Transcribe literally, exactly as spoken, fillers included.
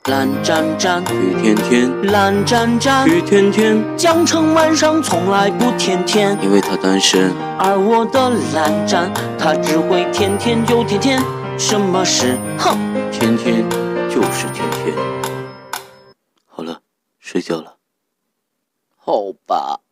蓝湛湛去天天， 蓝湛湛去天天。 江城晚上从来不天天， 因为他单身。 而我的蓝湛，他只会天天又天天。什么事？哼， 天天就是天天。好了，睡觉了。 好吧。